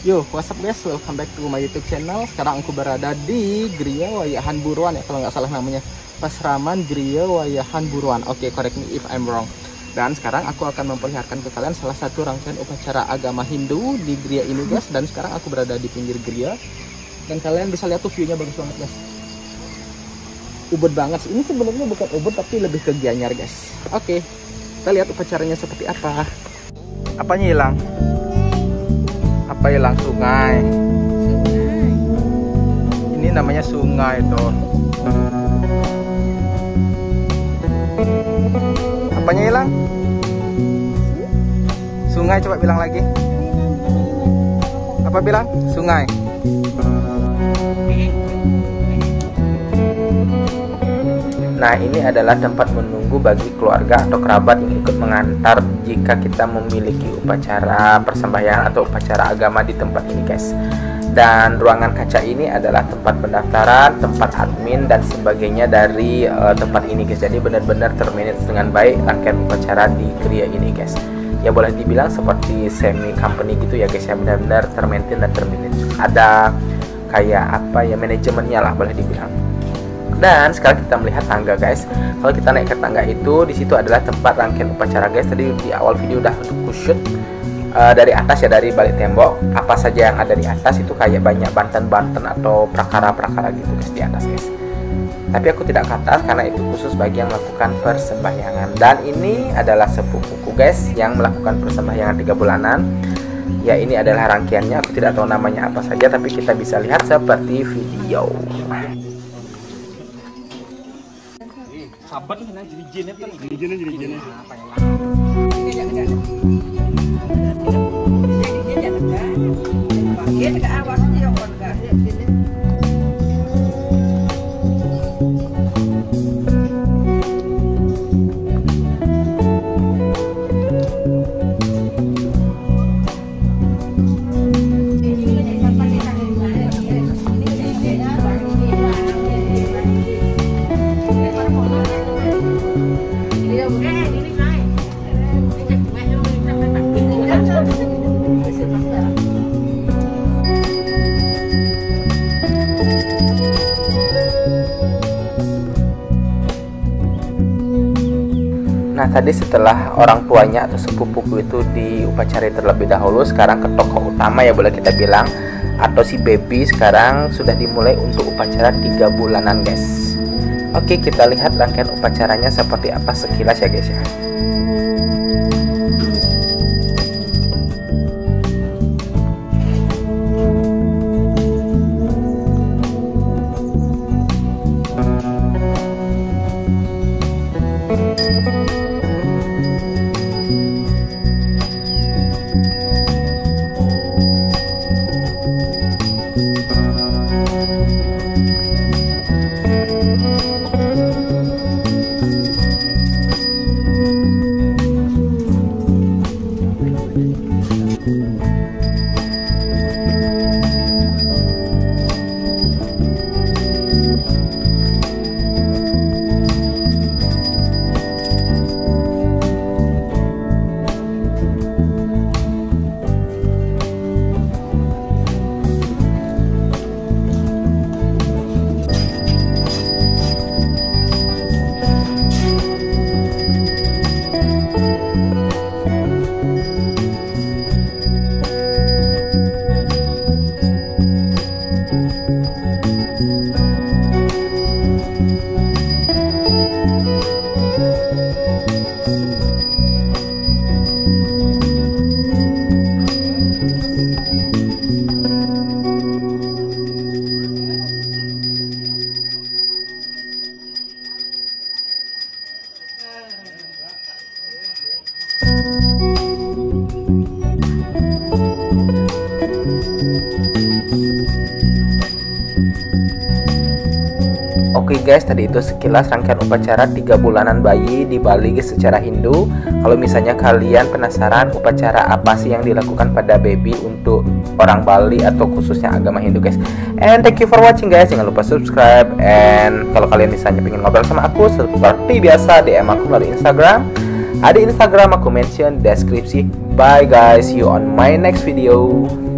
Yo, what's up guys, welcome back to my YouTube channel. Sekarang aku berada di Gria Wayahan Buruan ya, kalau nggak salah namanya, Pasraman Gria Wayahan Buruan. Oke, correct me if I'm wrong. Dan sekarang aku akan memperlihatkan ke kalian salah satu rangkaian upacara agama Hindu di Gria ini guys. Dan sekarang aku berada di pinggir Gria, dan kalian bisa lihat tuh view-nya bagus banget guys. Ubud banget sih. Ini sebenarnya bukan ubud tapi lebih ke Gianyar guys. Oke, kita lihat upacaranya seperti apa. Apanya hilang? Apa hilang? Sungai. Ini namanya sungai tuh. Apanya hilang? Sungai, coba bilang lagi. Apa bilang? Sungai. Nah, ini adalah tempat menunggu bagi keluarga atau kerabat yang ikut mengantar jika kita memiliki upacara persembahyangan atau upacara agama di tempat ini guys. Dan ruangan kaca ini adalah tempat pendaftaran, tempat admin dan sebagainya dari tempat ini guys. Jadi benar-benar termanage dengan baik rangkaian upacara di Gria ini guys. Ya boleh dibilang seperti semi company gitu ya guys, yang benar-benar termaintain dan termanage. Ada kayak apa ya, manajemennya lah boleh dibilang. Dan sekarang kita melihat tangga guys. Kalau kita naik ke tangga itu, di situ adalah tempat rangkaian upacara guys. Tadi di awal video udah aku shoot dari atas ya, dari balik tembok. Apa saja yang ada di atas itu kayak banyak banten-banten atau prakara-prakara gitu guys di atas guys. Tapi aku tidak ke atas karena itu khusus bagi yang melakukan persembahyangan. Dan ini adalah sepupuku guys yang melakukan persembahyangan 3 bulanan. Ya, ini adalah rangkaiannya. Aku tidak tahu namanya apa saja, tapi kita bisa lihat seperti video. Sabar nih, jadi jinnya kan. Jadi jinnya. Apa ya? Nah, tadi setelah orang tuanya atau sepupuku itu diupacari terlebih dahulu, sekarang ke tokoh utama ya boleh kita bilang, atau si baby sekarang sudah dimulai untuk upacara 3 bulanan guys. Oke, kita lihat rangkaian upacaranya seperti apa sekilas ya guys ya. Oke guys, tadi itu sekilas rangkaian upacara 3 bulanan bayi di Bali guys secara Hindu. Kalau misalnya kalian penasaran upacara apa sih yang dilakukan pada baby untuk orang Bali atau khususnya agama Hindu guys. And thank you for watching guys. Jangan lupa subscribe. And kalau kalian misalnya pengen ngobrol sama aku seperti biasa, DM aku melalui Instagram. Ada Instagram aku mention deskripsi. Bye guys, see you on my next video.